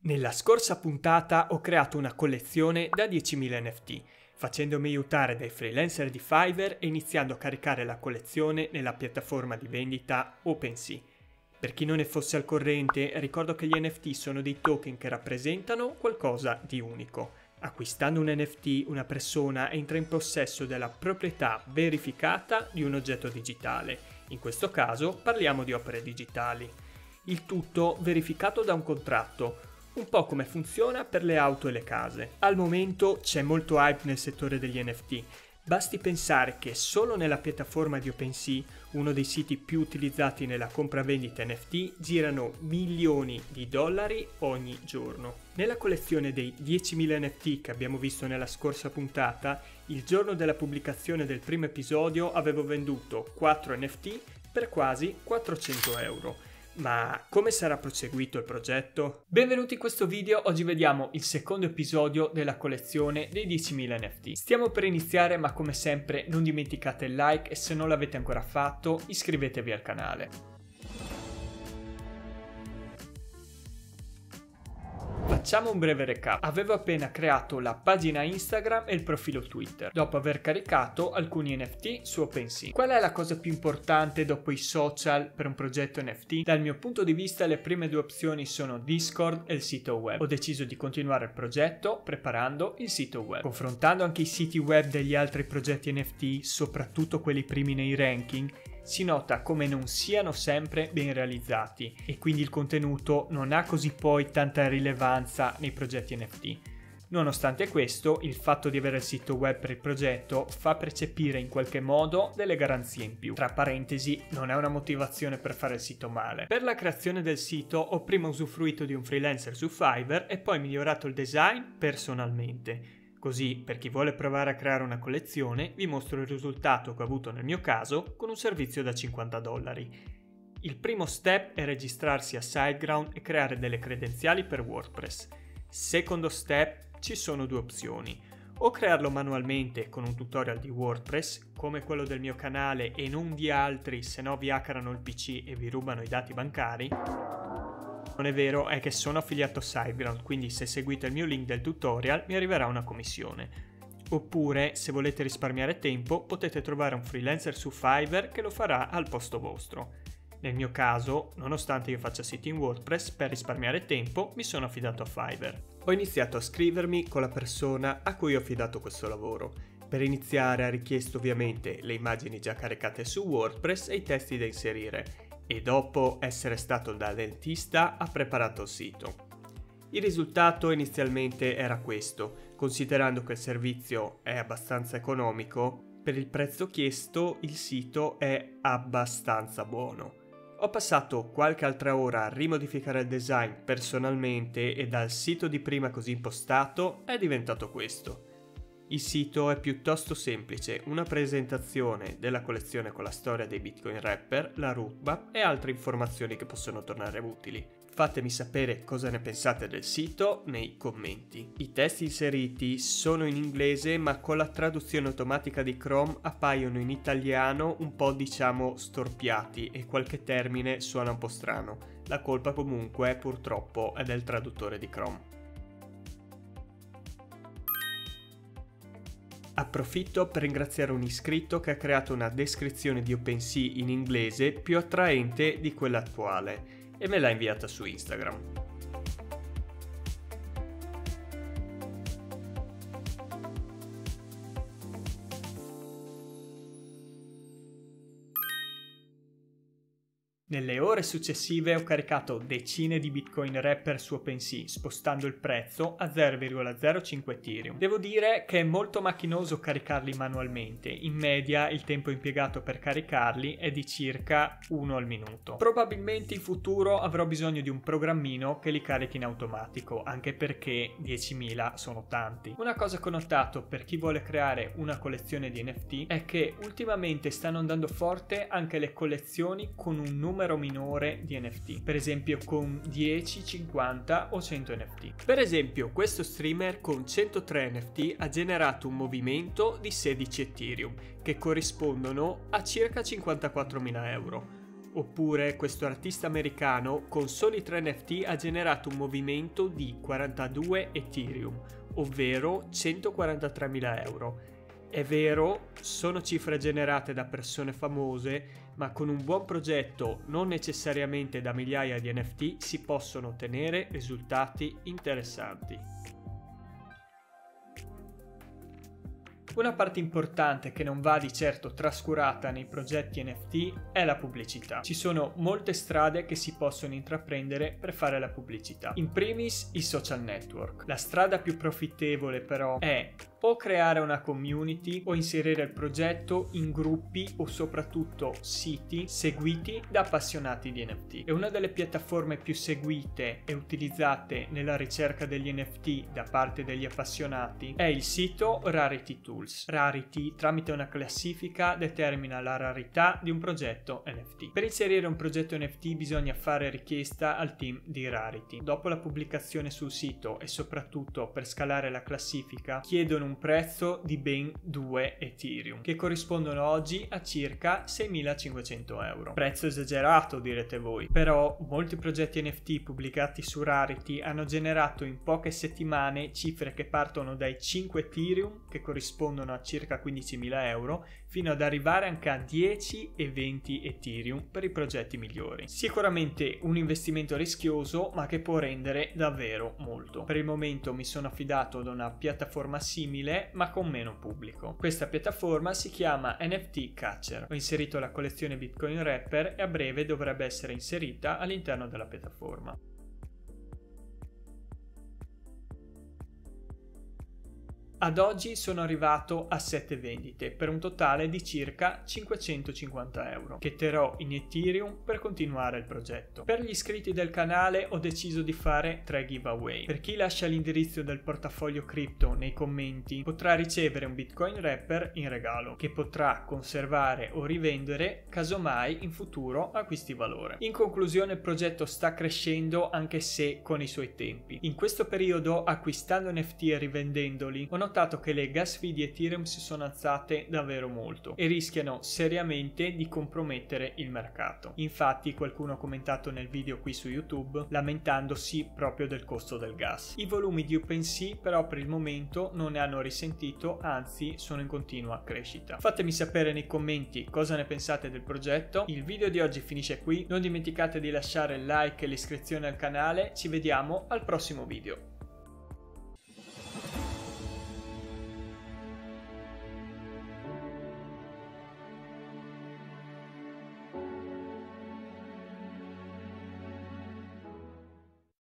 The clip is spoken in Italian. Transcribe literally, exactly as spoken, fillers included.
Nella scorsa puntata ho creato una collezione da diecimila N F T, facendomi aiutare dai freelancer di Fiverr e iniziando a caricare la collezione nella piattaforma di vendita OpenSea. Per chi non ne fosse al corrente, ricordo che gli N F T sono dei token che rappresentano qualcosa di unico. Acquistando un N F T, una persona entra in possesso della proprietà verificata di un oggetto digitale. In questo caso parliamo di opere digitali. Il tutto verificato da un contratto, un po' come funziona per le auto e le case. Al momento c'è molto hype nel settore degli N F T. Basti pensare che solo nella piattaforma di OpenSea, uno dei siti più utilizzati nella compravendita N F T, girano milioni di dollari ogni giorno. Nella collezione dei diecimila N F T che abbiamo visto nella scorsa puntata, il giorno della pubblicazione del primo episodio avevo venduto quattro N F T per quasi quattrocento euro. Ma come sarà proseguito il progetto? Benvenuti in questo video, oggi vediamo il secondo episodio della collezione dei diecimila N F T. Stiamo per iniziare, ma come sempre non dimenticate il like e se non l'avete ancora fatto iscrivetevi al canale. Facciamo un breve recap. Avevo appena creato la pagina Instagram e il profilo Twitter, dopo aver caricato alcuni N F T su OpenSea. Qual è la cosa più importante dopo i social per un progetto N F T? Dal mio punto di vista le prime due opzioni sono Discord e il sito web. Ho deciso di continuare il progetto preparando il sito web. Confrontando anche i siti web degli altri progetti N F T, soprattutto quelli primi nei ranking, si nota come non siano sempre ben realizzati e quindi il contenuto non ha così poi tanta rilevanza nei progetti N F T. Nonostante questo, il fatto di avere il sito web per il progetto fa percepire in qualche modo delle garanzie in più. Tra parentesi, non è una motivazione per fare il sito male. Per la creazione del sito ho prima usufruito di un freelancer su Fiverr e poi migliorato il design personalmente. Così, per chi vuole provare a creare una collezione, vi mostro il risultato che ho avuto nel mio caso con un servizio da cinquanta dollari. Il primo step è registrarsi a SiteGround e creare delle credenziali per WordPress. Secondo step, ci sono due opzioni. O crearlo manualmente con un tutorial di WordPress, come quello del mio canale e non di altri, se no vi hackerano il P C e vi rubano i dati bancari. Non è vero, è che sono affiliato a SiteGround, quindi se seguite il mio link del tutorial mi arriverà una commissione. Oppure, se volete risparmiare tempo, potete trovare un freelancer su Fiverr che lo farà al posto vostro. Nel mio caso, nonostante io faccia siti in WordPress, per risparmiare tempo mi sono affidato a Fiverr. Ho iniziato a scrivermi con la persona a cui ho affidato questo lavoro. Per iniziare ha richiesto ovviamente le immagini già caricate su WordPress e i testi da inserire. E dopo essere stato da dentista ha preparato il sito. Il risultato inizialmente era questo, considerando che il servizio è abbastanza economico, per il prezzo chiesto il sito è abbastanza buono. Ho passato qualche altra ora a rimodificare il design personalmente e dal sito di prima così impostato è diventato questo. Il sito è piuttosto semplice, una presentazione della collezione con la storia dei Bitcoin Rapper, la roadmap e altre informazioni che possono tornare utili. Fatemi sapere cosa ne pensate del sito nei commenti. I testi inseriti sono in inglese ma con la traduzione automatica di Chrome appaiono in italiano un po' diciamo storpiati e qualche termine suona un po' strano. La colpa comunque purtroppo è del traduttore di Chrome. Approfitto per ringraziare un iscritto che ha creato una descrizione di OpenSea in inglese più attraente di quella attuale e me l'ha inviata su Instagram. Nelle ore successive ho caricato decine di Bitcoin Rapper su OpenSea, spostando il prezzo a zero virgola zero cinque Ethereum. Devo dire che è molto macchinoso caricarli manualmente, in media il tempo impiegato per caricarli è di circa uno al minuto. Probabilmente in futuro avrò bisogno di un programmino che li carichi in automatico, anche perché diecimila sono tanti. Una cosa che ho notato per chi vuole creare una collezione di N F T è che ultimamente stanno andando forte anche le collezioni con un numero minore di N F T, per esempio con dieci, cinquanta o cento N F T. Per esempio questo streamer con centotré N F T ha generato un movimento di sedici Ethereum che corrispondono a circa cinquantaquattromila euro. Oppure questo artista americano con soli tre N F T ha generato un movimento di quarantadue Ethereum, ovvero centoquarantatremila euro. È vero, sono cifre generate da persone famose, ma con un buon progetto, non necessariamente da migliaia di N F T, si possono ottenere risultati interessanti. Una parte importante che non va di certo trascurata nei progetti N F T è la pubblicità. Ci sono molte strade che si possono intraprendere per fare la pubblicità. In primis i social network. La strada più profittevole però è o creare una community o inserire il progetto in gruppi o soprattutto siti seguiti da appassionati di N F T. E una delle piattaforme più seguite e utilizzate nella ricerca degli N F T da parte degli appassionati è il sito Rarity Tools. Rarity, tramite una classifica, determina la rarità di un progetto N F T. Per inserire un progetto N F T bisogna fare richiesta al team di Rarity. Dopo la pubblicazione sul sito e soprattutto per scalare la classifica chiedono un prezzo di ben due Ethereum, che corrispondono oggi a circa seimilacinquecento euro. Prezzo esagerato, direte voi, però molti progetti N F T pubblicati su Rarity hanno generato in poche settimane cifre che partono dai cinque Ethereum, che corrispondono a circa quindicimila euro, fino ad arrivare anche a dieci e venti Ethereum per i progetti migliori. Sicuramente un investimento rischioso, ma che può rendere davvero molto. Per il momento mi sono affidato ad una piattaforma simile, ma con meno pubblico. Questa piattaforma si chiama N F T Catcher. Ho inserito la collezione Bitcoin Rapper e a breve dovrebbe essere inserita all'interno della piattaforma. Ad oggi sono arrivato a sette vendite per un totale di circa cinquecentocinquanta euro, che terrò in Ethereum per continuare il progetto. Per gli iscritti del canale ho deciso di fare tre giveaway. Per chi lascia l'indirizzo del portafoglio cripto nei commenti potrà ricevere un Bitcoin Rapper in regalo, che potrà conservare o rivendere casomai in futuro acquisti valore. In conclusione, il progetto sta crescendo anche se con i suoi tempi. In questo periodo, acquistando N F T e rivendendoli, ho notato che le gas fee di Ethereum si sono alzate davvero molto e rischiano seriamente di compromettere il mercato. Infatti qualcuno ha commentato nel video qui su YouTube lamentandosi proprio del costo del gas. I volumi di OpenSea però per il momento non ne hanno risentito, anzi sono in continua crescita. Fatemi sapere nei commenti cosa ne pensate del progetto. Il video di oggi finisce qui, non dimenticate di lasciare il like e l'iscrizione al canale, ci vediamo al prossimo video.